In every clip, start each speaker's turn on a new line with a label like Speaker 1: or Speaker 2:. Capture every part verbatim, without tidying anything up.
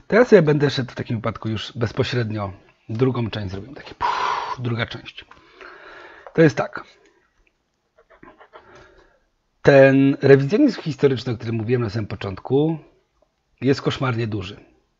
Speaker 1: To ja sobie będę szedł w takim wypadku już bezpośrednio drugą część zrobię. Takie puf, druga część. To jest tak. Ten rewizjonizm historyczny, o którym mówiłem na samym początku, jest koszmarnie duży.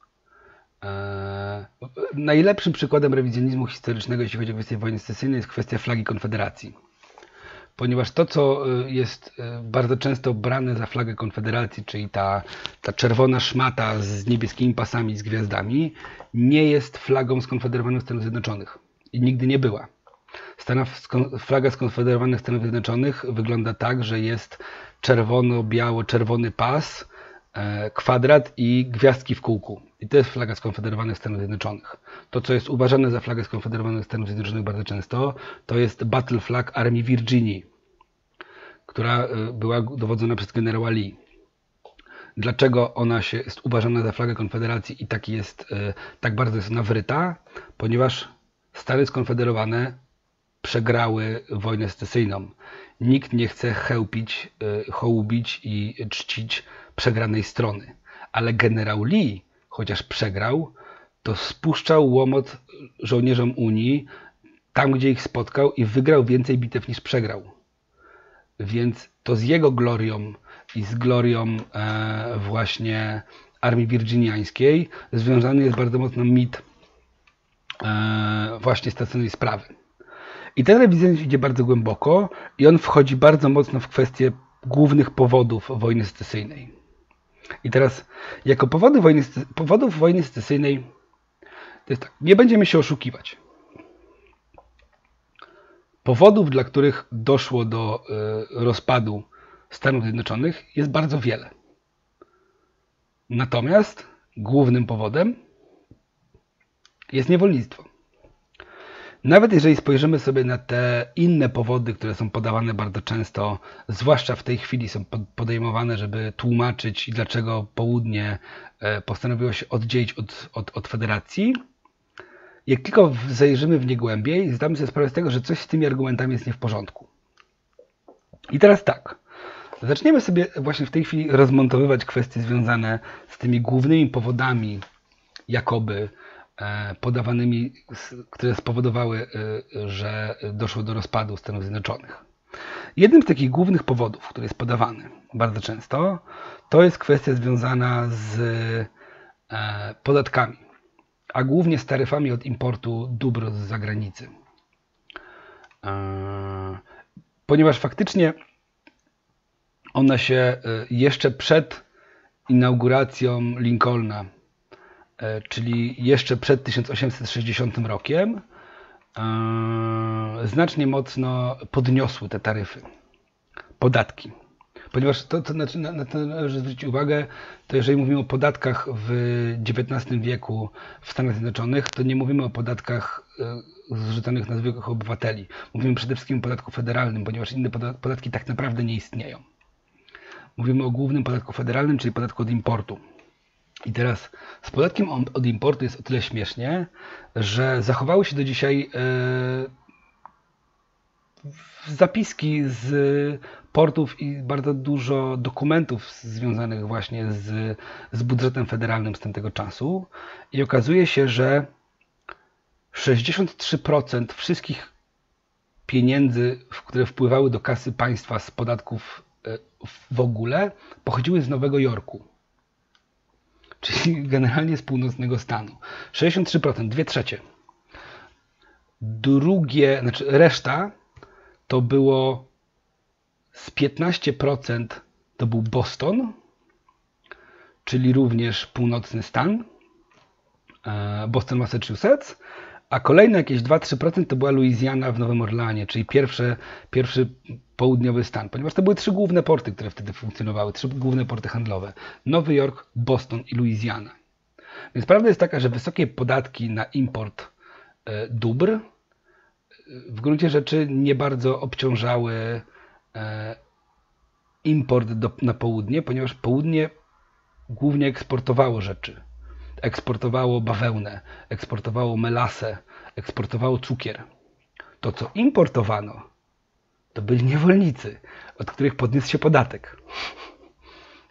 Speaker 1: Eee, najlepszym przykładem rewizjonizmu historycznego, jeśli chodzi o kwestię wojny secesyjnej, jest kwestia flagi Konfederacji. Ponieważ to, co jest bardzo często brane za flagę Konfederacji, czyli ta, ta czerwona szmata z niebieskimi pasami, z gwiazdami, nie jest flagą skonfederowanych Stanów Zjednoczonych. I nigdy nie była. Stanów, flaga skonfederowanych Stanów Zjednoczonych wygląda tak, że jest czerwono-biało-czerwony pas, kwadrat i gwiazdki w kółku. I to jest flaga skonfederowanych Stanów Zjednoczonych. To, co jest uważane za flagę skonfederowanych Stanów Zjednoczonych bardzo często, to jest Battle Flag Armii Virginii, która była dowodzona przez generała Lee. Dlaczego ona się jest uważana za flagę Konfederacji i tak jest, tak bardzo jest ona wryta? Ponieważ Stany Skonfederowane przegrały wojnę secesyjną. Nikt nie chce chełpić, hołubić i czcić przegranej strony. Ale generał Lee, chociaż przegrał, to spuszczał łomot żołnierzom Unii tam, gdzie ich spotkał i wygrał więcej bitew niż przegrał. Więc to z jego glorią i z glorią e, właśnie Armii Virginiańskiej związany jest bardzo mocno mit e, właśnie z tej sprawy. I ten rewizjonizm idzie bardzo głęboko i on wchodzi bardzo mocno w kwestię głównych powodów wojny secesyjnej. I teraz, jako powody wojny, powodów wojny secesyjnej, to jest tak, nie będziemy się oszukiwać. Powodów, dla których doszło do y, rozpadu Stanów Zjednoczonych, jest bardzo wiele. Natomiast głównym powodem jest niewolnictwo. Nawet jeżeli spojrzymy sobie na te inne powody, które są podawane bardzo często, zwłaszcza w tej chwili są podejmowane, żeby tłumaczyć, dlaczego południe postanowiło się oddzielić od, od, od federacji, jak tylko zajrzymy w nie głębiej, zdamy sobie sprawę z tego, że coś z tymi argumentami jest nie w porządku. I teraz tak, zaczniemy sobie właśnie w tej chwili rozmontowywać kwestie związane z tymi głównymi powodami, jakoby podawanymi, które spowodowały, że doszło do rozpadu Stanów Zjednoczonych. Jednym z takich głównych powodów, który jest podawany bardzo często, to jest kwestia związana z podatkami, a głównie z taryfami od importu dóbr z zagranicy. Ponieważ faktycznie one się jeszcze przed inauguracją Lincolna, czyli jeszcze przed tysiąc osiemset sześćdziesiątym rokiem, znacznie mocno podniosły te taryfy, podatki. Ponieważ to, to na, na to należy zwrócić uwagę, to jeżeli mówimy o podatkach w dziewiętnastym wieku w Stanach Zjednoczonych, to nie mówimy o podatkach zrzucanych na zwykłych obywateli. Mówimy przede wszystkim o podatku federalnym, ponieważ inne podatki tak naprawdę nie istnieją. Mówimy o głównym podatku federalnym, czyli podatku od importu. I teraz z podatkiem od importu jest o tyle śmiesznie, że zachowały się do dzisiaj zapiski z portów i bardzo dużo dokumentów związanych właśnie z, z budżetem federalnym z tamtego czasu. I okazuje się, że sześćdziesiąt trzy procent wszystkich pieniędzy, które wpływały do kasy państwa z podatków w ogóle, pochodziły z Nowego Jorku. Czyli generalnie z północnego stanu. sześćdziesiąt trzy procent, dwie trzecie. Drugie, znaczy reszta to było z piętnaście procent to był Boston, czyli również północny stan, Boston, Massachusetts, a kolejne jakieś dwa do trzech procent to była Luizjana w Nowym Orleanie, czyli pierwszy, pierwszy południowy stan, ponieważ to były trzy główne porty, które wtedy funkcjonowały, trzy główne porty handlowe. Nowy Jork, Boston i Luizjana. Więc prawda jest taka, że wysokie podatki na import e, dóbr w gruncie rzeczy nie bardzo obciążały e, import do, na południe, ponieważ południe głównie eksportowało rzeczy. Eksportowało bawełnę, eksportowało melasę, eksportowało cukier. To, co importowano, to byli niewolnicy, od których podniósł się podatek.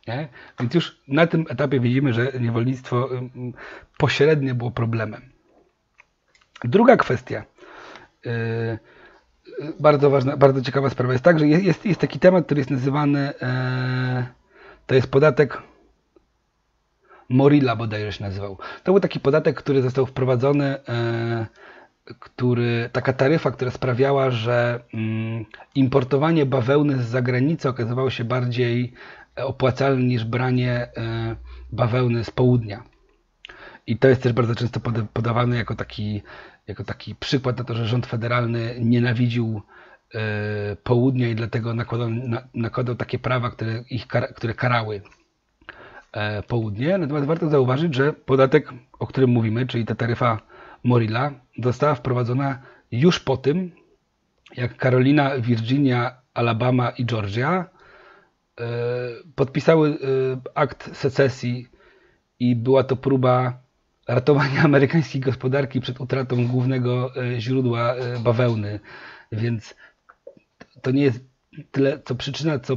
Speaker 1: Nie? Więc już na tym etapie widzimy, że niewolnictwo pośrednio było problemem. Druga kwestia, yy, bardzo ważna, bardzo ciekawa sprawa jest tak, że jest, jest taki temat, który jest nazywany, yy, to jest podatek Morilla bodajże się nazywał. To był taki podatek, który został wprowadzony, yy, który, taka taryfa, która sprawiała, że yy, importowanie bawełny z zagranicy okazywało się bardziej opłacalne niż branie yy, bawełny z południa. I to jest też bardzo często podawane jako taki, jako taki przykład na to, że rząd federalny nienawidził y, południa i dlatego nakładał, na, nakładał takie prawa, które, ich, które karały y, południe. Natomiast warto zauważyć, że podatek, o którym mówimy, czyli ta taryfa Morilla, została wprowadzona już po tym, jak Karolina, Virginia, Alabama i Georgia y, podpisały y, akt secesji i była to próba ratowania amerykańskiej gospodarki przed utratą głównego źródła bawełny. Więc to nie jest tyle co przyczyna, co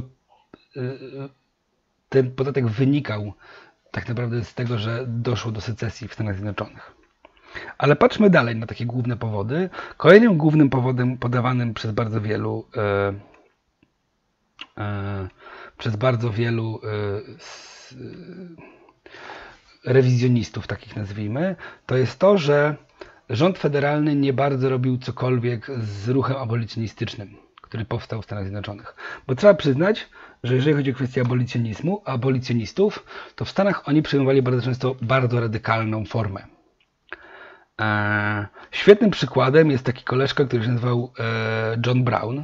Speaker 1: ten podatek wynikał tak naprawdę z tego, że doszło do secesji w Stanach Zjednoczonych. Ale patrzmy dalej na takie główne powody. Kolejnym głównym powodem podawanym przez bardzo wielu e, e, przez bardzo wielu e, s, rewizjonistów, takich nazwijmy, to jest to, że rząd federalny nie bardzo robił cokolwiek z ruchem abolicjonistycznym, który powstał w Stanach Zjednoczonych. Bo trzeba przyznać, że jeżeli chodzi o kwestię abolicjonizmu, abolicjonistów, to w Stanach oni przyjmowali bardzo często bardzo radykalną formę. Eee, świetnym przykładem jest taki koleżka, który się nazywał e, John Brown,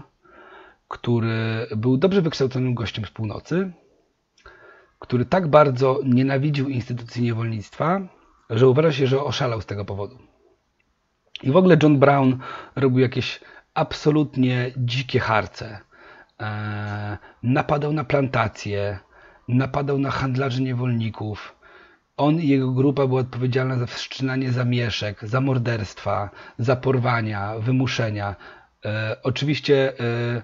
Speaker 1: który był dobrze wykształconym gościem z północy, który tak bardzo nienawidził instytucji niewolnictwa, że uważa się, że oszalał z tego powodu. I w ogóle John Brown robił jakieś absolutnie dzikie harce. Eee, napadał na plantacje, napadał na handlarzy niewolników. On i jego grupa była odpowiedzialna za wszczynanie zamieszek, za morderstwa, za porwania, wymuszenia. Eee, oczywiście eee,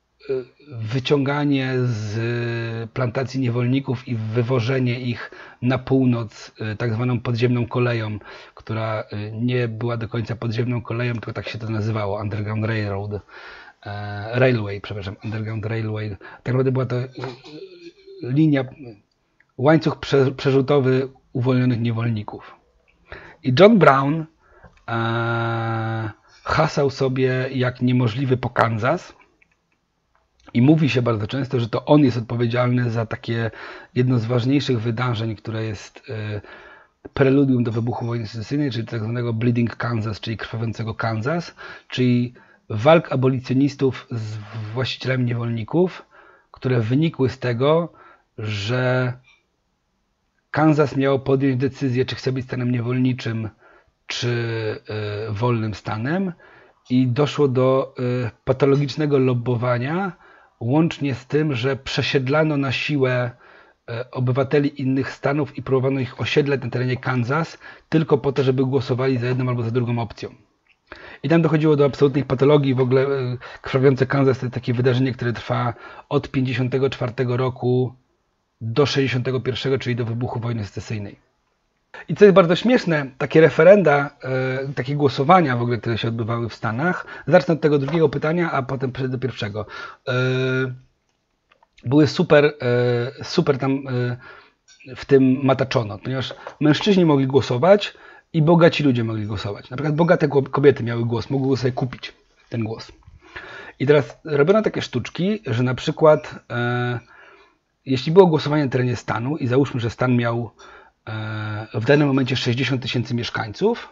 Speaker 1: wyciąganie z plantacji niewolników i wywożenie ich na północ tak zwaną podziemną koleją, która nie była do końca podziemną koleją, tylko tak się to nazywało, Underground Railroad, Railway, przepraszam, Underground Railway. Tak naprawdę była to linia, łańcuch przerzutowy uwolnionych niewolników. I John Brown e, hasał sobie jak niemożliwy po Kansas. I mówi się bardzo często, że to on jest odpowiedzialny za takie jedno z ważniejszych wydarzeń, które jest y, preludium do wybuchu wojny secesyjnej, czyli tak zwanego Bleeding Kansas, czyli krwawiącego Kansas, czyli walk abolicjonistów z właścicielami niewolników, które wynikły z tego, że Kansas miało podjąć decyzję, czy chce być stanem niewolniczym, czy y, wolnym stanem, i doszło do y, patologicznego lobbowania, łącznie z tym, że przesiedlano na siłę obywateli innych stanów i próbowano ich osiedlać na terenie Kansas tylko po to, żeby głosowali za jedną albo za drugą opcją. I tam dochodziło do absolutnych patologii. W ogóle krwawiące Kansas to jest takie wydarzenie, które trwa od pięćdziesiątego czwartego roku do sześćdziesiątego pierwszego, czyli do wybuchu wojny secesyjnej. I co jest bardzo śmieszne, takie referenda, e, takie głosowania w ogóle, które się odbywały w Stanach, zacznę od tego drugiego pytania, a potem przejdę do pierwszego. E, były super, e, super tam e, w tym mataczono, ponieważ mężczyźni mogli głosować i bogaci ludzie mogli głosować. Na przykład bogate kobiety miały głos, mogły sobie kupić ten głos. I teraz robiono takie sztuczki, że na przykład e, jeśli było głosowanie na terenie stanu i załóżmy, że stan miał w danym momencie sześćdziesiąt tysięcy mieszkańców,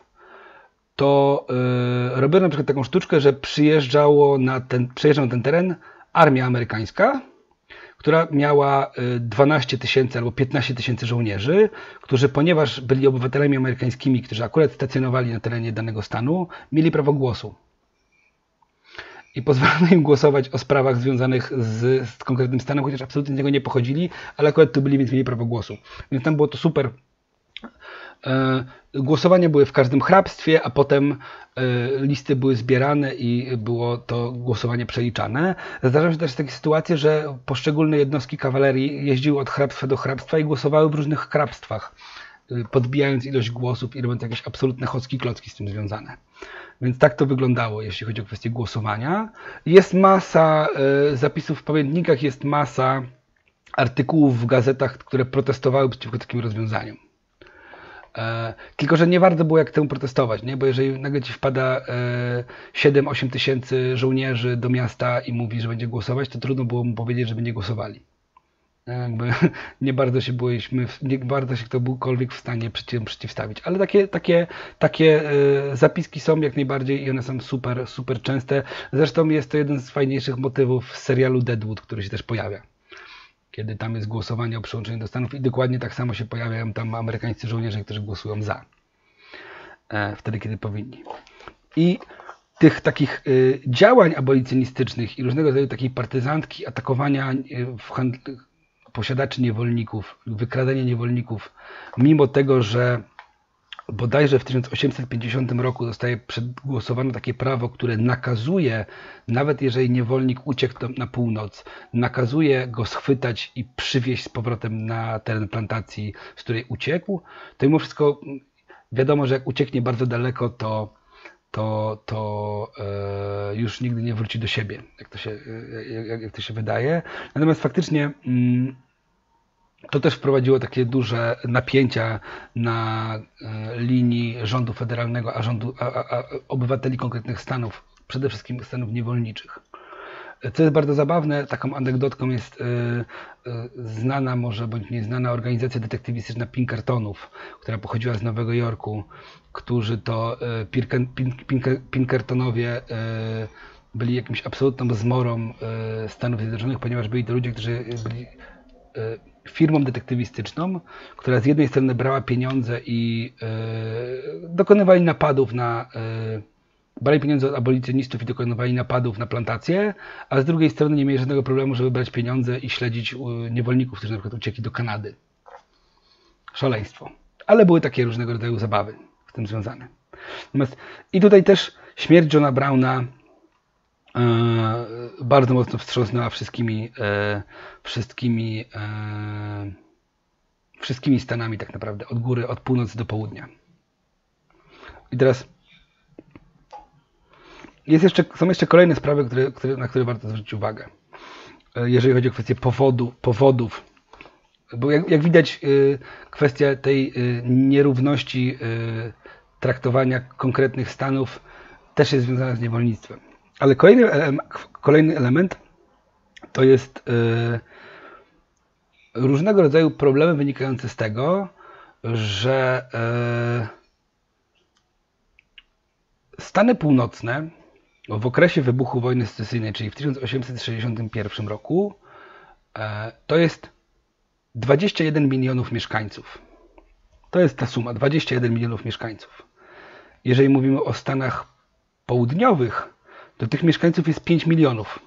Speaker 1: to yy, robiono na przykład taką sztuczkę, że przyjeżdżało na ten, przyjeżdżał na ten teren armia amerykańska, która miała dwanaście tysięcy albo piętnaście tysięcy żołnierzy, którzy, ponieważ byli obywatelami amerykańskimi, którzy akurat stacjonowali na terenie danego stanu, mieli prawo głosu. I pozwalano im głosować o sprawach związanych z, z konkretnym stanem, chociaż absolutnie z niego nie pochodzili, ale akurat tu byli, więc mieli prawo głosu. Więc tam było to super Głosowania były w każdym hrabstwie, a potem listy były zbierane i było to głosowanie przeliczane. Zdarzały się też takie sytuacje, że poszczególne jednostki kawalerii jeździły od hrabstwa do hrabstwa i głosowały w różnych hrabstwach, podbijając ilość głosów i robiąc jakieś absolutne chocki klocki z tym związane. Więc tak to wyglądało, jeśli chodzi o kwestię głosowania. Jest masa zapisów w pamiętnikach, jest masa artykułów w gazetach, które protestowały przeciwko takim rozwiązaniom. E, tylko, że nie bardzo było jak temu protestować, nie? Bo jeżeli nagle ci wpada e, siedem osiem tysięcy żołnierzy do miasta i mówi, że będzie głosować, to trudno było mu powiedzieć, żeby nie głosowali. Jakby nie bardzo się byliśmy, nie bardzo się kto byłkolwiek w stanie przeciw, przeciwstawić. Ale takie, takie, takie e, zapiski są jak najbardziej i one są super, super częste. Zresztą jest to jeden z fajniejszych motywów z serialu Deadwood, który się też pojawia. Kiedy tam jest głosowanie o przyłączenie do Stanów i dokładnie tak samo się pojawiają tam amerykańscy żołnierze, którzy głosują za. E, wtedy, kiedy powinni. I tych takich y, działań abolicjonistycznych i różnego rodzaju takiej partyzantki, atakowania y, w handl posiadaczy niewolników, wykradania niewolników, mimo tego, że bodajże w tysiąc osiemset pięćdziesiątym roku zostaje przegłosowane takie prawo, które nakazuje, nawet jeżeli niewolnik uciekł na północ, nakazuje go schwytać i przywieźć z powrotem na teren plantacji, z której uciekł, to mimo wszystko wiadomo, że jak ucieknie bardzo daleko, to, to, to e, już nigdy nie wróci do siebie, jak to się, jak, jak to się wydaje. Natomiast faktycznie mm, to też wprowadziło takie duże napięcia na linii rządu federalnego, a, rządu, a, a, a obywateli konkretnych stanów, przede wszystkim stanów niewolniczych. Co jest bardzo zabawne, taką anegdotką jest y, y, znana może bądź nieznana organizacja detektywistyczna Pinkertonów, która pochodziła z Nowego Jorku, którzy to y, Pinker, Pinker, Pinkertonowie y, byli jakimś absolutną zmorą y, Stanów Zjednoczonych, ponieważ byli to ludzie, którzy byli y, firmą detektywistyczną, która z jednej strony brała pieniądze i y, dokonywali napadów na y, brali pieniądze od abolicjonistów i dokonywali napadów na plantacje, a z drugiej strony nie mieli żadnego problemu, żeby brać pieniądze i śledzić y, niewolników, którzy na przykład uciekli do Kanady. Szaleństwo. Ale były takie różnego rodzaju zabawy z tym związane. Natomiast i tutaj też śmierć Johna Browna E, bardzo mocno wstrząsnęła wszystkimi, e, wszystkimi, e, wszystkimi stanami tak naprawdę, od góry, od północy do południa. I teraz jest jeszcze, są jeszcze kolejne sprawy, które, które, na które warto zwrócić uwagę. E, jeżeli chodzi o kwestię powodu, powodów, bo jak, jak widać y, kwestia tej y, nierówności y, traktowania konkretnych stanów też jest związana z niewolnictwem. Ale kolejny, kolejny element to jest yy, różnego rodzaju problemy wynikające z tego, że yy, Stany Północne w okresie wybuchu wojny secesyjnej, czyli w tysiąc osiemset sześćdziesiątym pierwszym roku, yy, to jest dwadzieścia jeden milionów mieszkańców. To jest ta suma, dwadzieścia jeden milionów mieszkańców. Jeżeli mówimy o Stanach Południowych, to tych mieszkańców jest pięć milionów.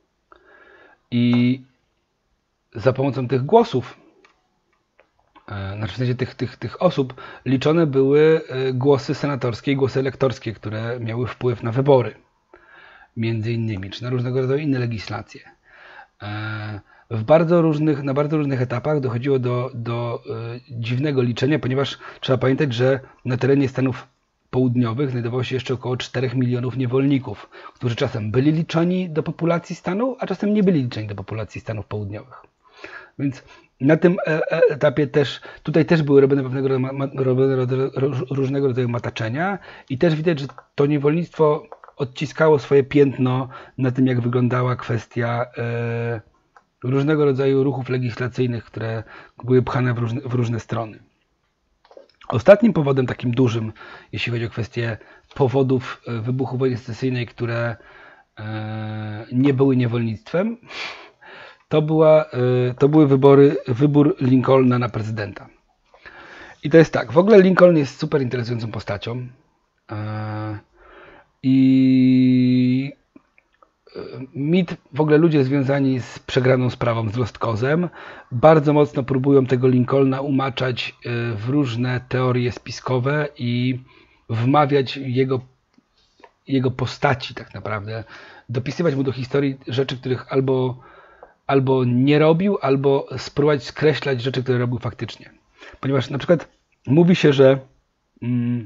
Speaker 1: I za pomocą tych głosów, znaczy w sensie tych, tych, tych osób, liczone były głosy senatorskie i głosy elektorskie, które miały wpływ na wybory, między innymi, czy na różnego rodzaju inne legislacje. W bardzo różnych, na bardzo różnych etapach dochodziło do, do dziwnego liczenia, ponieważ trzeba pamiętać, że na terenie Stanów Południowych znajdowało się jeszcze około czterech milionów niewolników, którzy czasem byli liczeni do populacji stanu, a czasem nie byli liczeni do populacji Stanów Południowych. Więc na tym etapie też, tutaj też były robione pewnego robione różnego rodzaju mataczenia i też widać, że to niewolnictwo odciskało swoje piętno na tym, jak wyglądała kwestia e, różnego rodzaju ruchów legislacyjnych, które były pchane w różne, w różne strony. Ostatnim powodem takim dużym, jeśli chodzi o kwestię powodów wybuchu wojny secesyjnej, które e, nie były niewolnictwem, to, była, e, to były wybory, wybór Lincolna na prezydenta. I to jest tak, w ogóle Lincoln jest super interesującą postacią e, i mit, w ogóle ludzie związani z przegraną sprawą, z Lost Cause'em, bardzo mocno próbują tego Lincolna umaczać w różne teorie spiskowe i wmawiać jego, jego postaci tak naprawdę, dopisywać mu do historii rzeczy, których albo, albo nie robił, albo spróbować skreślać rzeczy, które robił faktycznie. Ponieważ na przykład mówi się, że mm,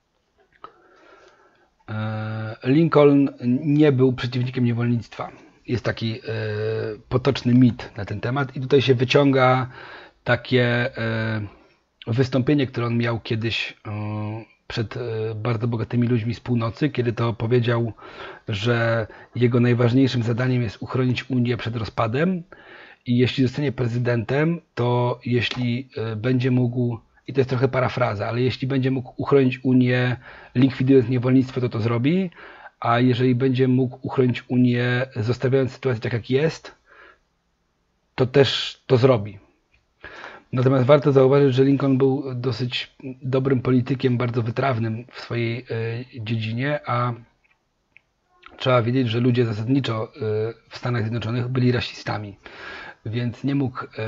Speaker 1: Lincoln nie był przeciwnikiem niewolnictwa. Jest taki e, potoczny mit na ten temat i tutaj się wyciąga takie e, wystąpienie, które on miał kiedyś e, przed e, bardzo bogatymi ludźmi z północy, kiedy to powiedział, że jego najważniejszym zadaniem jest uchronić Unię przed rozpadem i jeśli zostanie prezydentem, to jeśli e, będzie mógł, i to jest trochę parafraza, ale jeśli będzie mógł uchronić Unię, likwidując niewolnictwo, to to zrobi, a jeżeli będzie mógł uchronić Unię, zostawiając sytuację tak jak jest, to też to zrobi. Natomiast warto zauważyć, że Lincoln był dosyć dobrym politykiem, bardzo wytrawnym w swojej y, dziedzinie, a trzeba wiedzieć, że ludzie zasadniczo y, w Stanach Zjednoczonych byli rasistami, więc nie mógł y,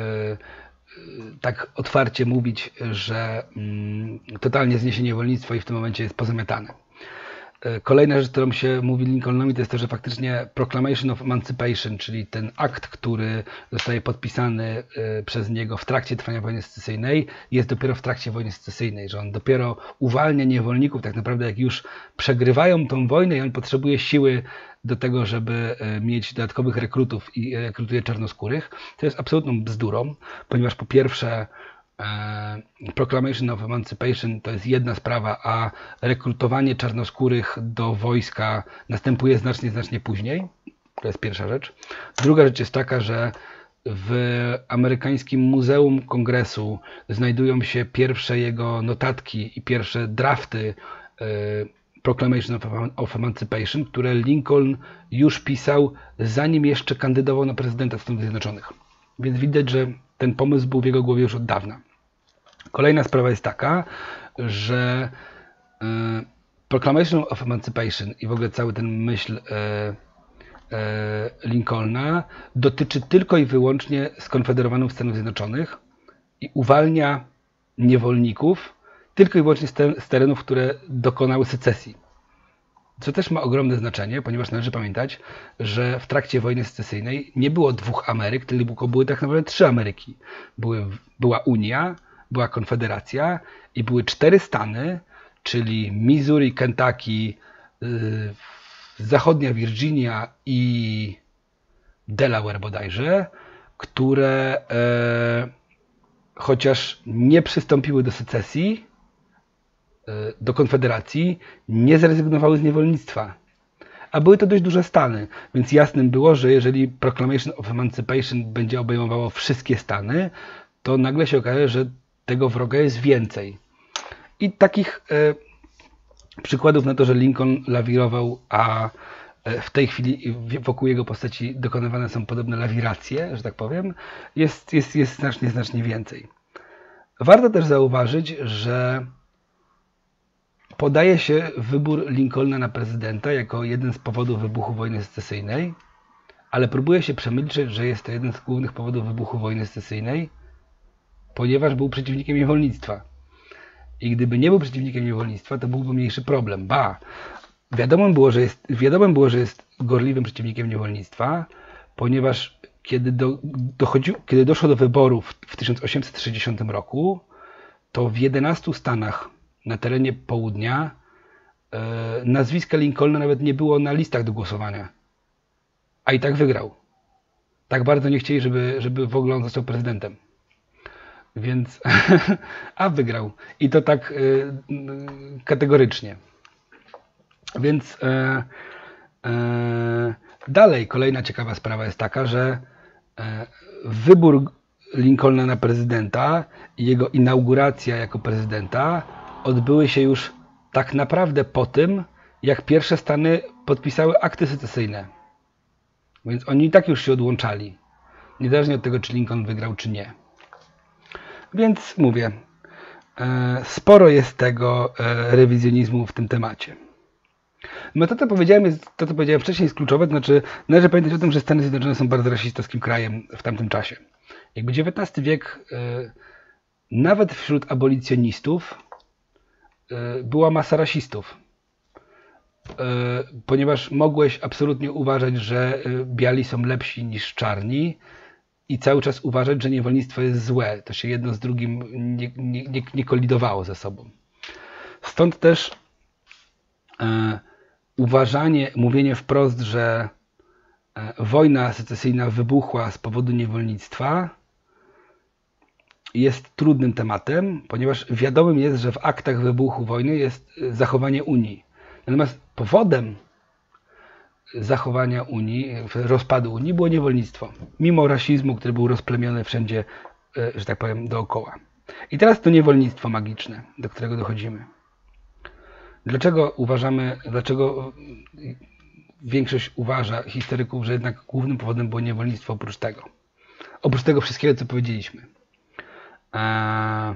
Speaker 1: tak otwarcie mówić, że mm, totalnie zniesie niewolnictwo i w tym momencie jest pozamiatane. Kolejna rzecz, którą się mówi Lincolnowi, to jest to, że faktycznie Proclamation of Emancipation, czyli ten akt, który zostaje podpisany przez niego w trakcie trwania wojny secesyjnej, jest dopiero w trakcie wojny secesyjnej, że on dopiero uwalnia niewolników, tak naprawdę jak już przegrywają tą wojnę i on potrzebuje siły do tego, żeby mieć dodatkowych rekrutów i rekrutuje czarnoskórych. To jest absolutną bzdurą, ponieważ po pierwsze Proclamation of Emancipation to jest jedna sprawa, a rekrutowanie czarnoskórych do wojska następuje znacznie, znacznie później. To jest pierwsza rzecz. Druga rzecz jest taka, że w amerykańskim Muzeum Kongresu znajdują się pierwsze jego notatki i pierwsze drafty Proclamation of Emancipation, które Lincoln już pisał, zanim jeszcze kandydował na prezydenta Stanów Zjednoczonych. Więc widać, że ten pomysł był w jego głowie już od dawna. Kolejna sprawa jest taka, że y, Proclamation of Emancipation i w ogóle cały ten myśl y, y, Lincolna dotyczy tylko i wyłącznie skonfederowanych Stanów Zjednoczonych i uwalnia niewolników tylko i wyłącznie z, te, z terenów, które dokonały secesji. Co też ma ogromne znaczenie, ponieważ należy pamiętać, że w trakcie wojny secesyjnej nie było dwóch Ameryk, tylko były tak naprawdę trzy Ameryki. Były, była Unia, była Konfederacja i były cztery stany, czyli Missouri, Kentucky, yy, zachodnia Virginia i Delaware bodajże, które e, chociaż nie przystąpiły do secesji, do Konfederacji, nie zrezygnowały z niewolnictwa. A były to dość duże stany, więc jasnym było, że jeżeli Proclamation of Emancipation będzie obejmowało wszystkie stany, to nagle się okaże, że tego wroga jest więcej. I takich e, przykładów na to, że Lincoln lawirował, a w tej chwili wokół jego postaci dokonywane są podobne lawiracje, że tak powiem, jest, jest, jest znacznie, znacznie więcej. Warto też zauważyć, że podaje się wybór Lincolna na prezydenta jako jeden z powodów wybuchu wojny secesyjnej, ale próbuje się przemilczeć, że jest to jeden z głównych powodów wybuchu wojny secesyjnej, ponieważ był przeciwnikiem niewolnictwa. I gdyby nie był przeciwnikiem niewolnictwa, to byłby mniejszy problem. Ba, wiadomo było, że jest, wiadomo było, że jest gorliwym przeciwnikiem niewolnictwa, ponieważ kiedy, do, dochodzi, kiedy doszło do wyborów w tysiąc osiemset sześćdziesiątym roku, to w jedenastu stanach na terenie południa e, nazwiska Lincolna nawet nie było na listach do głosowania. A i tak wygrał. Tak bardzo nie chcieli, żeby, żeby w ogóle on został prezydentem. Więc, a wygrał. I to tak e, kategorycznie. Więc e, e, dalej kolejna ciekawa sprawa jest taka, że e, wybór Lincolna na prezydenta i jego inauguracja jako prezydenta odbyły się już tak naprawdę po tym, jak pierwsze stany podpisały akty secesyjne. Więc oni i tak już się odłączali. Niezależnie od tego, czy Lincoln wygrał, czy nie. Więc mówię, sporo jest tego rewizjonizmu w tym temacie. No to, co powiedziałem, jest, to, co powiedziałem wcześniej, jest kluczowe. To znaczy, należy pamiętać o tym, że Stany Zjednoczone są bardzo rasistowskim krajem w tamtym czasie. Jakby dziewiętnasty wiek, yy, nawet wśród abolicjonistów, yy, była masa rasistów. Yy, ponieważ mogłeś absolutnie uważać, że yy, biali są lepsi niż czarni i cały czas uważać, że niewolnictwo jest złe. To się jedno z drugim nie, nie, nie, nie kolidowało ze sobą. Stąd też yy, uważanie, mówienie wprost, że wojna secesyjna wybuchła z powodu niewolnictwa, jest trudnym tematem, ponieważ wiadomym jest, że w aktach wybuchu wojny jest zachowanie Unii. Natomiast powodem zachowania Unii, rozpadu Unii było niewolnictwo. Mimo rasizmu, który był rozplemiony wszędzie, że tak powiem, dookoła. I teraz to niewolnictwo magiczne, do którego dochodzimy. Dlaczego uważamy, dlaczego większość uważa, historyków, że jednak głównym powodem było niewolnictwo oprócz tego? Oprócz tego wszystkiego, co powiedzieliśmy. Eee,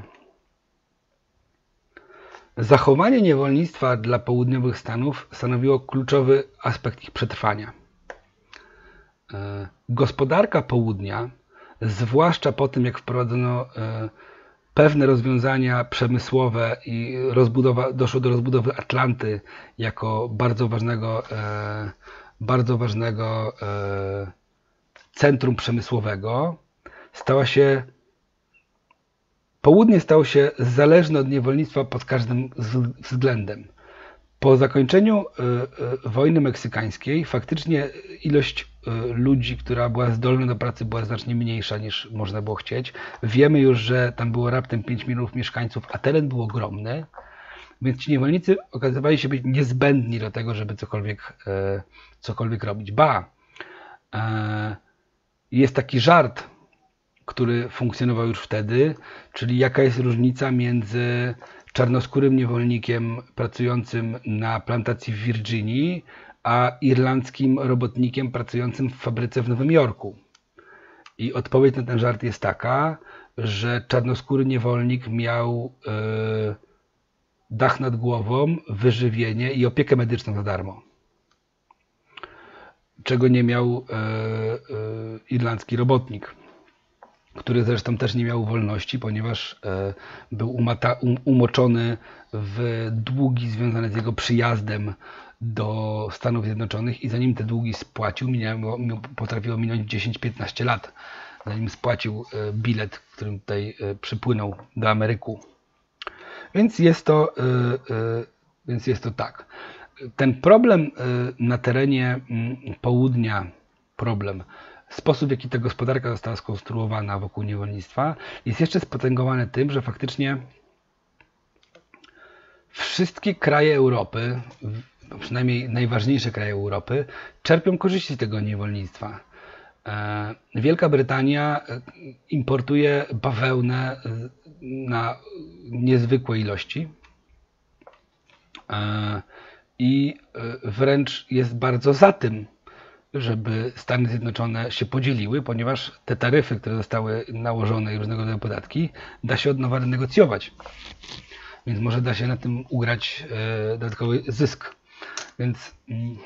Speaker 1: zachowanie niewolnictwa dla południowych Stanów stanowiło kluczowy aspekt ich przetrwania. Eee, gospodarka południa, zwłaszcza po tym, jak wprowadzono e, pewne rozwiązania przemysłowe i rozbudowa, doszło do rozbudowy Atlanty jako bardzo ważnego, e, bardzo ważnego e, centrum przemysłowego, stała się, południe stało się zależne od niewolnictwa pod każdym względem. Po zakończeniu y, y, wojny meksykańskiej faktycznie ilość y, ludzi, która była zdolna do pracy, była znacznie mniejsza niż można było chcieć. Wiemy już, że tam było raptem pięć milionów mieszkańców, a teren był ogromny, więc ci niewolnicy okazywali się być niezbędni do tego, żeby cokolwiek, y, cokolwiek robić. Ba, y, jest taki żart, który funkcjonował już wtedy, czyli jaka jest różnica między czarnoskórym niewolnikiem pracującym na plantacji w Virginii, a irlandzkim robotnikiem pracującym w fabryce w Nowym Jorku. I odpowiedź na ten żart jest taka, że czarnoskóry niewolnik miał yy, dach nad głową, wyżywienie i opiekę medyczną za darmo. Czego nie miał yy, yy, irlandzki robotnik, który zresztą też nie miał wolności, ponieważ e, był umata, um, umoczony w długi związane z jego przyjazdem do Stanów Zjednoczonych i zanim te długi spłacił, minęło, potrafiło minąć dziesięć piętnaście lat, zanim spłacił e, bilet, którym tutaj e, przypłynął do Ameryku. Więc jest to, e, e, więc jest to tak. Ten problem e, na terenie m, południa, problem, sposób, w jaki ta gospodarka została skonstruowana wokół niewolnictwa, jest jeszcze spotęgowany tym, że faktycznie wszystkie kraje Europy, przynajmniej najważniejsze kraje Europy, czerpią korzyści z tego niewolnictwa. Wielka Brytania importuje bawełnę na niezwykłe ilości i wręcz jest bardzo za tym, żeby Stany Zjednoczone się podzieliły, ponieważ te taryfy, które zostały nałożone i różnego rodzaju podatki, da się od nowa renegocjować. Więc może da się na tym ugrać e, dodatkowy zysk. Więc mm,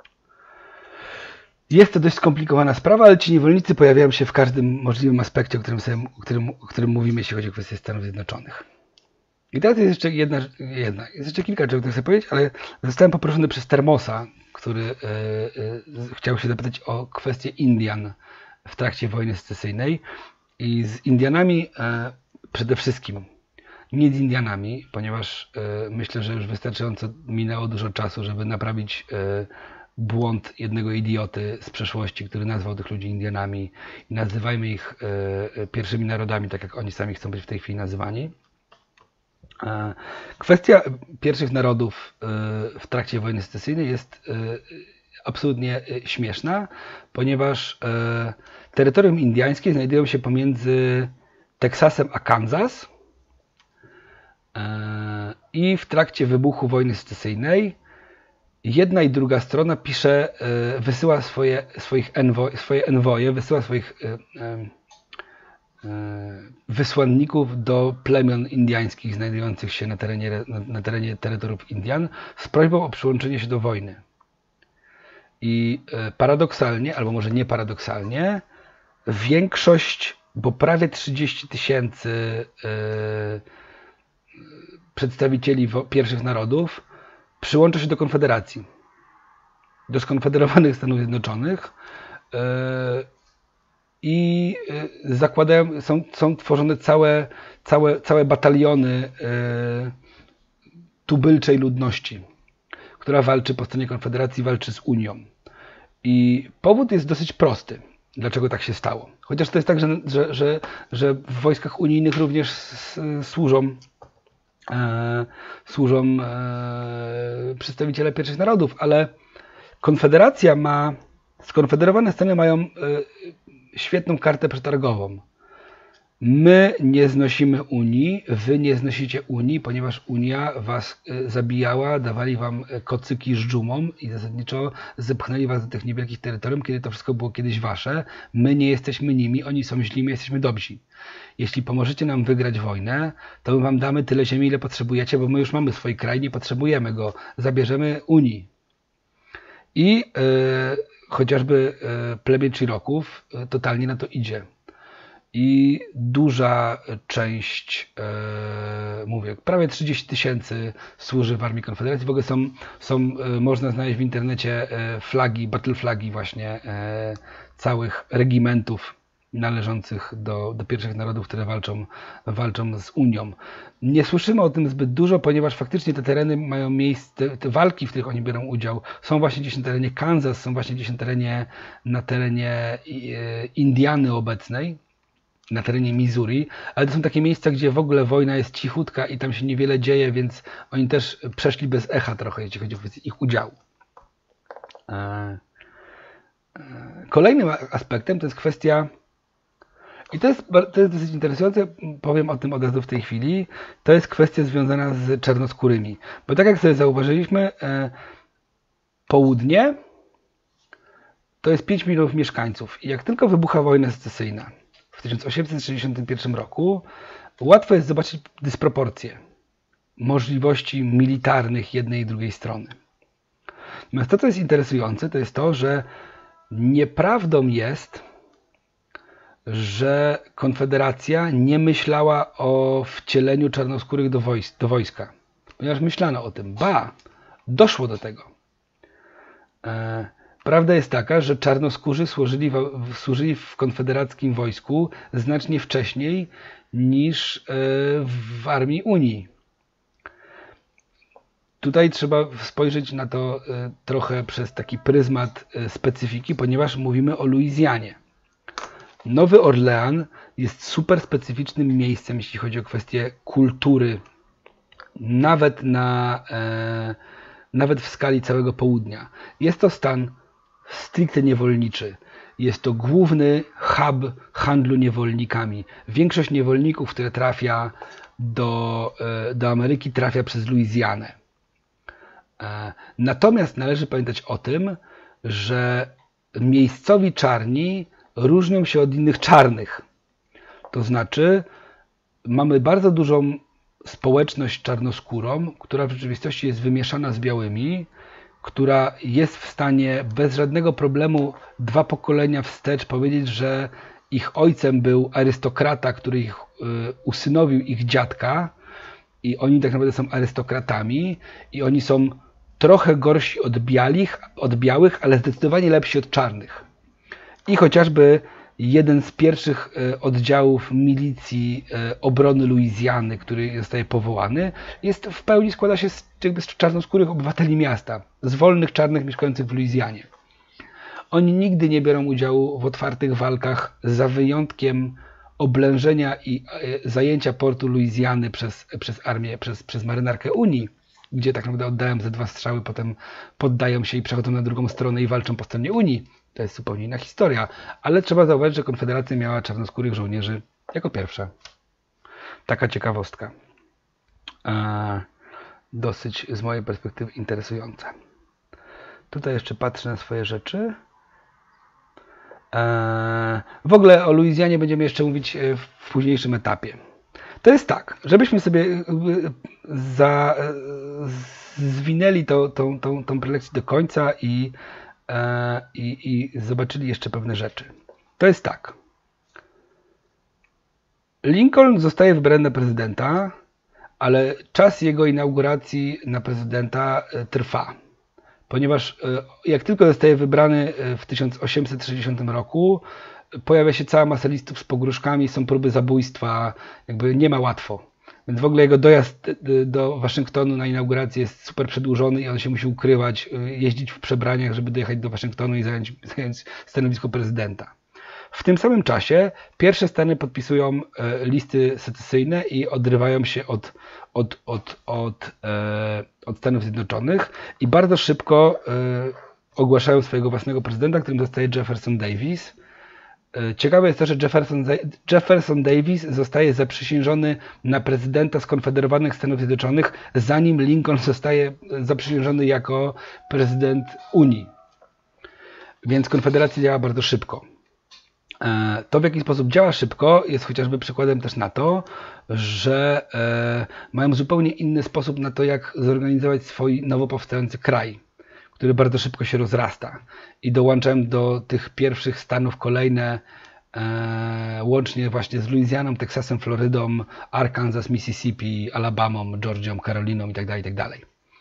Speaker 1: jest to dość skomplikowana sprawa, ale ci niewolnicy pojawiają się w każdym możliwym aspekcie, o którym, sobie, o którym, o którym mówimy, jeśli chodzi o kwestię Stanów Zjednoczonych. I teraz jest jeszcze jedna, jedna jest jeszcze kilka rzeczy, o których chcę powiedzieć, ale zostałem poproszony przez Termosa, który y, y, chciał się zapytać o kwestię Indian w trakcie wojny secesyjnej. I z Indianami y, przede wszystkim, nie z Indianami, ponieważ y, myślę, że już wystarczająco minęło dużo czasu, żeby naprawić y, błąd jednego idioty z przeszłości, który nazwał tych ludzi Indianami i nazywajmy ich y, pierwszymi narodami, tak jak oni sami chcą być w tej chwili nazywani. Kwestia pierwszych narodów w trakcie wojny secesyjnej jest absolutnie śmieszna, ponieważ terytorium indiańskie znajdują się pomiędzy Teksasem a Kansas i w trakcie wybuchu wojny secesyjnej jedna i druga strona pisze, wysyła swoje, swoich enwo, swoje enwoje, wysyła swoich wysłanników do plemion indiańskich znajdujących się na terenie, na, na terenie terytoriów Indian z prośbą o przyłączenie się do wojny. I paradoksalnie, albo może nie paradoksalnie, większość, bo prawie trzydzieści tysięcy przedstawicieli pierwszych narodów przyłącza się do Konfederacji, do skonfederowanych Stanów Zjednoczonych i zakładają, są, są tworzone całe, całe, całe bataliony tubylczej ludności, która walczy po stronie Konfederacji, walczy z Unią. I powód jest dosyć prosty, dlaczego tak się stało. Chociaż to jest tak, że, że, że, że w wojskach unijnych również służą E, służą e, przedstawiciele pierwszych narodów, ale Konfederacja ma, skonfederowane Stany mają e, świetną kartę przetargową. My nie znosimy Unii, wy nie znosicie Unii, ponieważ Unia was e, zabijała, dawali wam kocyki z dżumą i zasadniczo zepchnęli was do tych niewielkich terytorium, kiedy to wszystko było kiedyś wasze. My nie jesteśmy nimi, oni są źli, my jesteśmy dobrzy. Jeśli pomożecie nam wygrać wojnę, to my wam damy tyle ziemi, ile potrzebujecie, bo my już mamy swój kraj, nie potrzebujemy go. Zabierzemy Unii. I e, chociażby e, plemię Cheroków e, totalnie na to idzie. I duża część, e, mówię, prawie trzydzieści tysięcy służy w Armii Konfederacji. W ogóle są, są e, można znaleźć w internecie e, flagi, battle flagi właśnie e, całych regimentów należących do, do pierwszych narodów, które walczą, walczą z Unią. Nie słyszymy o tym zbyt dużo, ponieważ faktycznie te tereny mają miejsce, te walki, w których oni biorą udział, są właśnie gdzieś na terenie Kansas, są właśnie gdzieś na terenie, na terenie Indiany obecnej, na terenie Missouri, ale to są takie miejsca, gdzie w ogóle wojna jest cichutka i tam się niewiele dzieje, więc oni też przeszli bez echa trochę, jeśli chodzi o kwestię ich udziału. Kolejnym aspektem to jest kwestia, i to jest, to jest dosyć interesujące, powiem o tym od razu w tej chwili, to jest kwestia związana z czarnoskórymi. Bo tak jak sobie zauważyliśmy, południe to jest pięć milionów mieszkańców i jak tylko wybucha wojna secesyjna w tysiąc osiemset sześćdziesiątym pierwszym roku, łatwo jest zobaczyć dysproporcje możliwości militarnych jednej i drugiej strony. Natomiast to, co jest interesujące, to jest to, że nieprawdą jest, że Konfederacja nie myślała o wcieleniu czarnoskórych do, wojsk, do wojska. Ponieważ myślano o tym. Ba, doszło do tego. E, prawda jest taka, że czarnoskórzy służyli w, służyli w konfederackim wojsku znacznie wcześniej niż e, w armii Unii. Tutaj trzeba spojrzeć na to e, trochę przez taki pryzmat e, specyfiki, ponieważ mówimy o Luizjanie. Nowy Orlean jest super specyficznym miejscem, jeśli chodzi o kwestię kultury, nawet, na, e, nawet w skali całego południa. Jest to stan stricte niewolniczy. Jest to główny hub handlu niewolnikami. Większość niewolników, które trafia do, e, do Ameryki, trafia przez Luizjanę. E, natomiast należy pamiętać o tym, że miejscowi czarni różnią się od innych czarnych. To znaczy, mamy bardzo dużą społeczność czarnoskórą, która w rzeczywistości jest wymieszana z białymi, która jest w stanie bez żadnego problemu dwa pokolenia wstecz powiedzieć, że ich ojcem był arystokrata, który ich y, usynowił ich dziadka i oni tak naprawdę są arystokratami i oni są trochę gorsi od białych, od białych, ale zdecydowanie lepsi od czarnych. I chociażby jeden z pierwszych oddziałów milicji obrony Luizjany, który zostaje powołany, jest w pełni składa się z, jakby z czarnoskórych obywateli miasta, z wolnych czarnych mieszkających w Luizjanie. Oni nigdy nie biorą udziału w otwartych walkach, za wyjątkiem oblężenia i zajęcia portu Luizjany przez, przez armię, przez, przez marynarkę Unii, gdzie tak naprawdę oddają ze dwa strzały, potem poddają się i przechodzą na drugą stronę i walczą po stronie Unii. To jest zupełnie inna historia, ale trzeba zauważyć, że Konfederacja miała czarnoskórych żołnierzy jako pierwsza. Taka ciekawostka. Eee, dosyć z mojej perspektywy interesująca. Tutaj jeszcze patrzę na swoje rzeczy. W ogóle o Luizjanie będziemy jeszcze mówić w późniejszym etapie. To jest tak, żebyśmy sobie za, zwinęli to, tą, tą, tą prelekcję do końca i, i, i zobaczyli jeszcze pewne rzeczy. To jest tak. Lincoln zostaje wybrany na prezydenta, ale czas jego inauguracji na prezydenta trwa. Ponieważ jak tylko zostaje wybrany w tysiąc osiemset sześćdziesiątym roku, pojawia się cała masa listów z pogróżkami, są próby zabójstwa, jakby nie ma łatwo. Więc w ogóle jego dojazd do Waszyngtonu na inaugurację jest super przedłużony i on się musi ukrywać, jeździć w przebraniach, żeby dojechać do Waszyngtonu i zająć, zająć stanowisko prezydenta. W tym samym czasie pierwsze Stany podpisują listy secesyjne i odrywają się od, od, od, od, e, od Stanów Zjednoczonych i bardzo szybko e, ogłaszają swojego własnego prezydenta, którym zostaje Jefferson Davis. E, ciekawe jest to, że Jefferson, Jefferson Davis zostaje zaprzysiężony na prezydenta Skonfederowanych Stanów Zjednoczonych, zanim Lincoln zostaje zaprzysiężony jako prezydent Unii. Więc Konfederacja działa bardzo szybko. To, w jaki sposób działa szybko, jest chociażby przykładem też na to, że e, mają zupełnie inny sposób na to, jak zorganizować swój nowo powstający kraj, który bardzo szybko się rozrasta. I dołączają do tych pierwszych stanów kolejne, e, łącznie właśnie z Luizjaną, Teksasem, Florydą, Arkansas, Mississippi, Alabamą, Georgią, Karoliną itd. itd.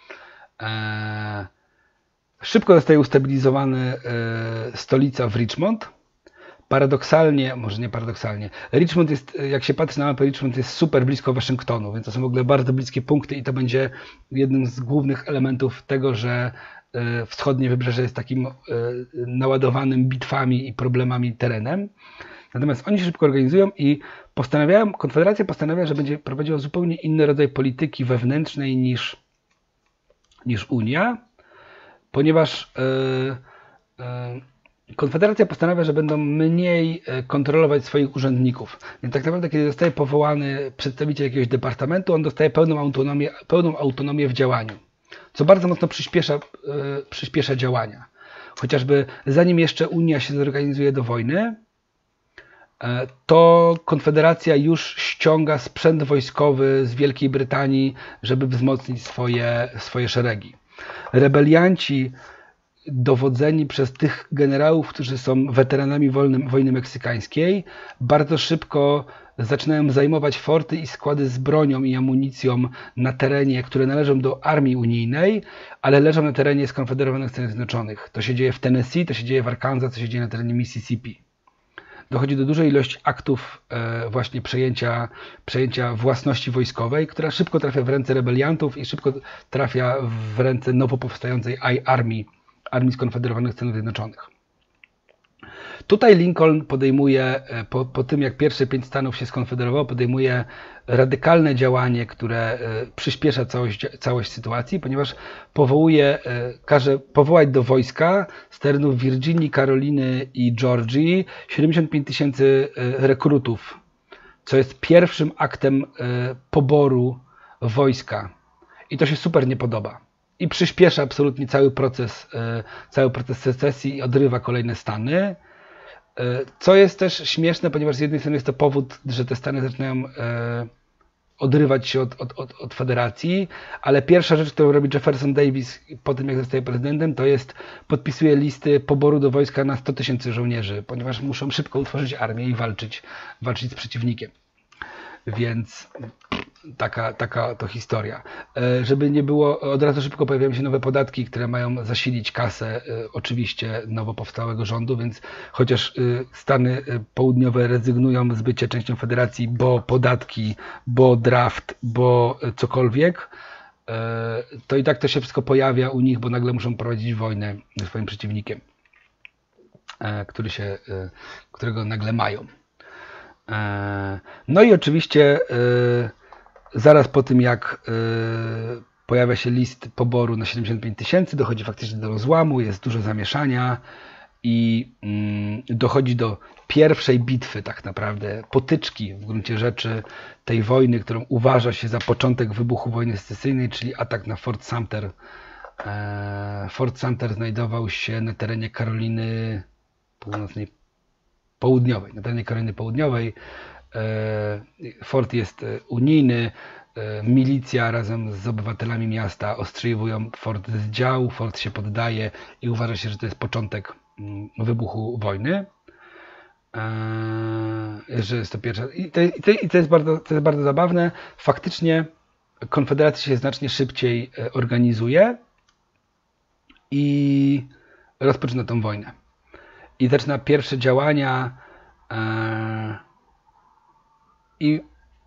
Speaker 1: E, szybko zostaje ustabilizowana e, stolica w Richmond. Paradoksalnie, może nie paradoksalnie, Richmond jest, jak się patrzy na mapę, Richmond jest super blisko Waszyngtonu, więc to są w ogóle bardzo bliskie punkty i to będzie jednym z głównych elementów tego, że wschodnie wybrzeże jest takim naładowanym bitwami i problemami terenem. Natomiast oni się szybko organizują i postanawiają, Konfederacja postanawia, że będzie prowadziła zupełnie inny rodzaj polityki wewnętrznej niż, niż Unia, ponieważ yy, yy, Konfederacja postanawia, że będą mniej kontrolować swoich urzędników. Więc tak naprawdę, kiedy zostaje powołany przedstawiciel jakiegoś departamentu, on dostaje pełną autonomię, pełną autonomię w działaniu, co bardzo mocno przyspiesza, yy, przyspiesza działania. Chociażby zanim jeszcze Unia się zorganizuje do wojny, yy, to Konfederacja już ściąga sprzęt wojskowy z Wielkiej Brytanii, żeby wzmocnić swoje, swoje szeregi. Rebelianci dowodzeni przez tych generałów, którzy są weteranami wolny, wojny meksykańskiej, bardzo szybko zaczynają zajmować forty i składy z bronią i amunicją na terenie, które należą do armii unijnej, ale leżą na terenie Skonfederowanych Stanów Zjednoczonych. To się dzieje w Tennessee, to się dzieje w Arkansas, to się dzieje na terenie Mississippi. Dochodzi do dużej ilości aktów e, właśnie przejęcia, przejęcia własności wojskowej, która szybko trafia w ręce rebeliantów i szybko trafia w ręce nowo powstającej armii, armii Skonfederowanych Stanów Zjednoczonych. Tutaj Lincoln podejmuje, po, po tym jak pierwsze pięć stanów się skonfederowało, podejmuje radykalne działanie, które przyspiesza całość, całość sytuacji, ponieważ powołuje, każe powołać do wojska z terenów Virginii, Karoliny i Georgii siedemdziesiąt pięć tysięcy rekrutów, co jest pierwszym aktem poboru wojska. I to się super nie podoba. I przyspiesza absolutnie cały proces, cały proces secesji i odrywa kolejne stany. Co jest też śmieszne, ponieważ z jednej strony jest to powód, że te stany zaczynają odrywać się od, od, od, od federacji, ale pierwsza rzecz, którą robi Jefferson Davis po tym, jak zostaje prezydentem, to jest podpisuje listy poboru do wojska na sto tysięcy żołnierzy, ponieważ muszą szybko utworzyć armię i walczyć, walczyć z przeciwnikiem. Więc taka, taka to historia. Żeby nie było, od razu szybko pojawiają się nowe podatki, które mają zasilić kasę oczywiście nowo powstałego rządu, więc chociaż Stany Południowe rezygnują z bycia częścią federacji, bo podatki, bo draft, bo cokolwiek, to i tak to się wszystko pojawia u nich, bo nagle muszą prowadzić wojnę ze swoim przeciwnikiem, który się, którego nagle mają. No i oczywiście zaraz po tym, jak pojawia się list poboru na siedemdziesiąt pięć tysięcy, dochodzi faktycznie do rozłamu, jest dużo zamieszania i dochodzi do pierwszej bitwy, tak naprawdę potyczki w gruncie rzeczy tej wojny, którą uważa się za początek wybuchu wojny secesyjnej, czyli atak na Fort Sumter. Fort Sumter znajdował się na terenie Karoliny Północnej, Południowej. Na terenie Karoliny Południowej fort jest unijny, milicja razem z obywatelami miasta ostrzeliwują fort z działu, fort się poddaje i uważa się, że to jest początek wybuchu wojny. Że jest to pierwsza. I to, i to, i to, jest bardzo, to jest bardzo zabawne. Faktycznie Konfederacja się znacznie szybciej organizuje i rozpoczyna tą wojnę. I zaczyna pierwsze działania i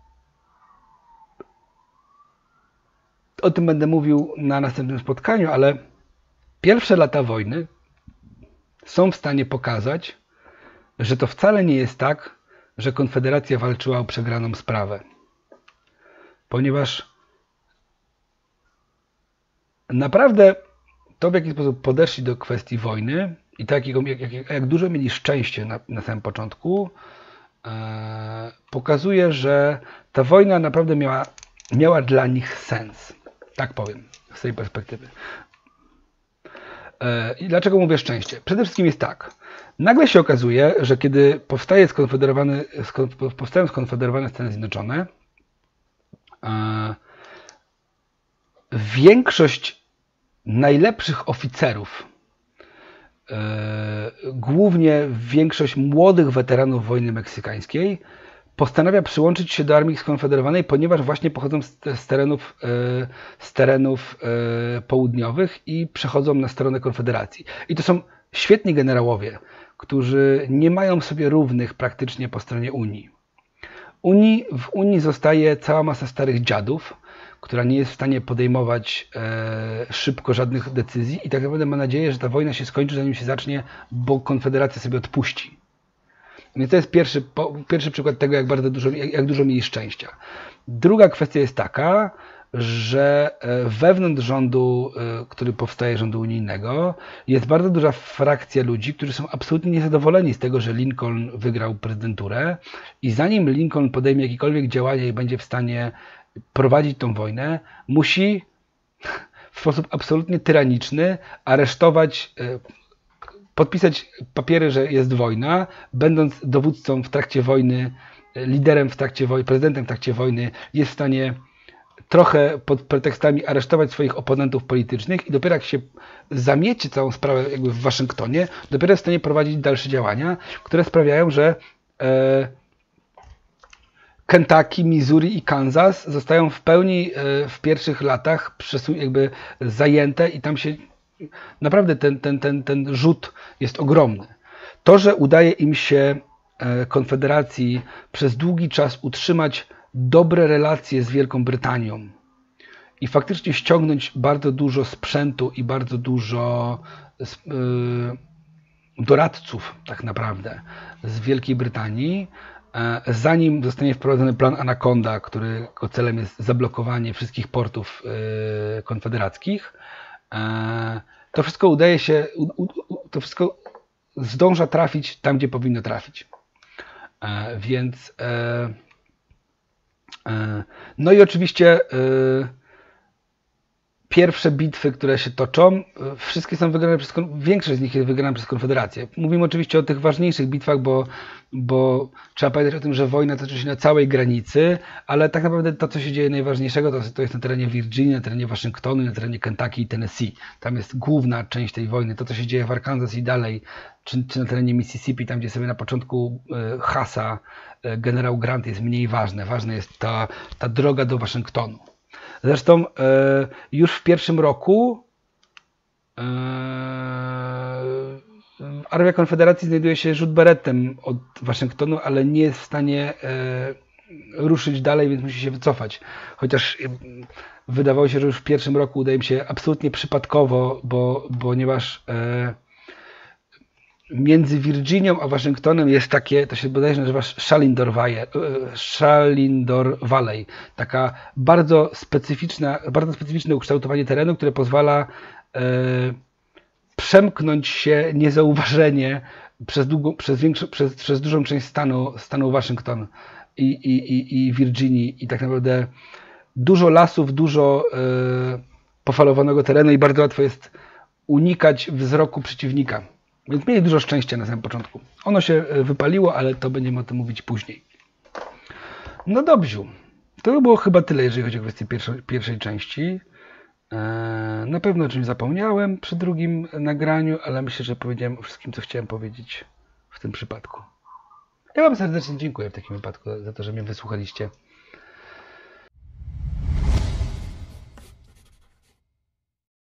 Speaker 1: o tym będę mówił na następnym spotkaniu, ale pierwsze lata wojny są w stanie pokazać, że to wcale nie jest tak, że Konfederacja walczyła o przegraną sprawę. Ponieważ naprawdę to, w jaki sposób podeszli do kwestii wojny i tak, jak, jak, jak dużo mieli szczęście na, na samym początku, e, pokazuje, że ta wojna naprawdę miała, miała dla nich sens. Tak powiem, z tej perspektywy. E, I dlaczego mówię szczęście? Przede wszystkim jest tak. Nagle się okazuje, że kiedy powstaje skonfederowany, powstają skonfederowane Stany Zjednoczone, e, większość najlepszych oficerów, e, głównie większość młodych weteranów wojny meksykańskiej, postanawia przyłączyć się do armii skonfederowanej, ponieważ właśnie pochodzą z, z terenów, e, z terenów e, południowych i przechodzą na stronę Konfederacji. I to są świetni generałowie, którzy nie mają sobie równych praktycznie po stronie Unii. Unii w Unii zostaje cała masa starych dziadów, która nie jest w stanie podejmować e, szybko żadnych decyzji i tak naprawdę ma nadzieję, że ta wojna się skończy, zanim się zacznie, bo Konfederacja sobie odpuści. Więc to jest pierwszy, po, pierwszy przykład tego, jak bardzo dużo, jak, jak dużo mieli szczęścia. Druga kwestia jest taka, że wewnątrz rządu, który powstaje, rządu unijnego, jest bardzo duża frakcja ludzi, którzy są absolutnie niezadowoleni z tego, że Lincoln wygrał prezydenturę i zanim Lincoln podejmie jakiekolwiek działania i będzie w stanie prowadzić tą wojnę, musi w sposób absolutnie tyraniczny aresztować, podpisać papiery, że jest wojna, będąc dowódcą w trakcie wojny, liderem w trakcie wojny, prezydentem w trakcie wojny, jest w stanie trochę pod pretekstami aresztować swoich oponentów politycznych i dopiero jak się zamieci całą sprawę jakby w Waszyngtonie, dopiero jest w stanie prowadzić dalsze działania, które sprawiają, że e, Kentucky, Missouri i Kansas zostają w pełni e, w pierwszych latach przesu- jakby zajęte i tam się naprawdę ten, ten, ten, ten rzut jest ogromny. To, że udaje im się e, Konfederacji przez długi czas utrzymać dobre relacje z Wielką Brytanią i faktycznie ściągnąć bardzo dużo sprzętu i bardzo dużo yy, doradców tak naprawdę z Wielkiej Brytanii, yy, zanim zostanie wprowadzony plan Anaconda, którego celem jest zablokowanie wszystkich portów yy, konfederackich, yy, to wszystko udaje się, u, u, to wszystko zdąża trafić tam, gdzie powinno trafić. Yy, więc yy, No i oczywiście y, pierwsze bitwy, które się toczą, y, wszystkie są wygrane przez, większość z nich jest wygrana przez Konfederację. Mówimy oczywiście o tych ważniejszych bitwach, bo, bo trzeba pamiętać o tym, że wojna toczy się na całej granicy, ale tak naprawdę to, co się dzieje najważniejszego, to, to jest na terenie Virginii, na terenie Waszyngtonu, na terenie Kentucky i Tennessee. Tam jest główna część tej wojny. To, co się dzieje w Arkansas i dalej, czy, czy na terenie Mississippi, tam gdzie sobie na początku y, hasa generał Grant, jest mniej ważne. Ważna jest ta, ta droga do Waszyngtonu. Zresztą e, już w pierwszym roku e, Armia Konfederacji znajduje się rzut beretem od Waszyngtonu, ale nie jest w stanie e, ruszyć dalej, więc musi się wycofać. Chociaż e, wydawało się, że już w pierwszym roku udaje mi się absolutnie przypadkowo, bo, ponieważ e, między Virginią a Waszyngtonem jest takie, to się bodajże nazywa Shalindor Valley, Shalindor Valley, taka bardzo specyficzna, bardzo specyficzne ukształtowanie terenu, które pozwala e, przemknąć się niezauważenie przez, długo, przez, większą, przez, przez dużą część stanu, stanu Waszyngton i, i, i, i Virginii i tak naprawdę dużo lasów, dużo e, pofalowanego terenu i bardzo łatwo jest unikać wzroku przeciwnika. Więc mieli dużo szczęścia na samym początku. Ono się wypaliło, ale to będziemy o tym mówić później. No dobrze. To było chyba tyle, jeżeli chodzi o kwestię pierwszej, pierwszej części. Na pewno o czymś zapomniałem przy drugim nagraniu, ale myślę, że powiedziałem o wszystkim, co chciałem powiedzieć w tym przypadku. Ja Wam serdecznie dziękuję w takim wypadku za to, że mnie wysłuchaliście.